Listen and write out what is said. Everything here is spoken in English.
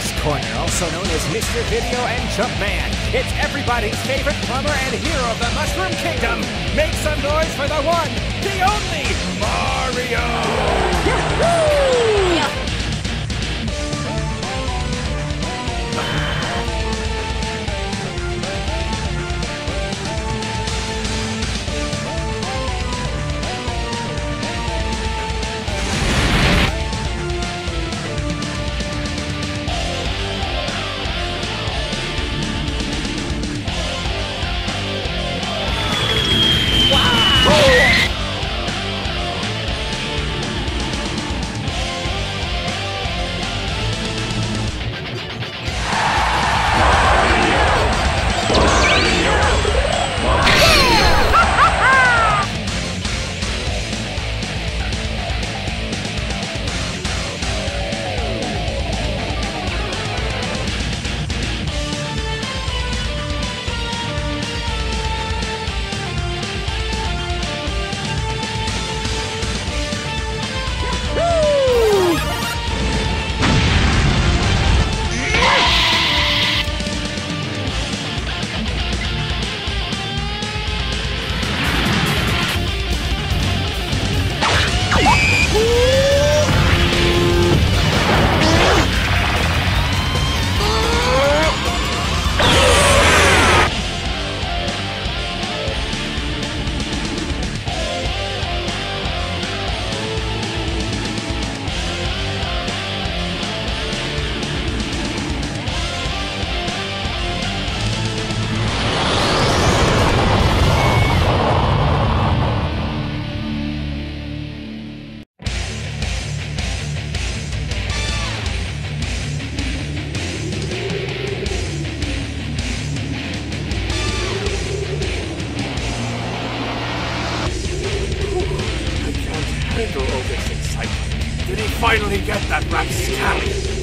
this corner, also known as Mr. Video and Jumpman. It's everybody's favorite plumber and hero of the Mushroom Kingdom. Make some noise for the one, the only Mario! Yahoo! Yeah. Handle all this excitement. Did he finally get that rapscallion?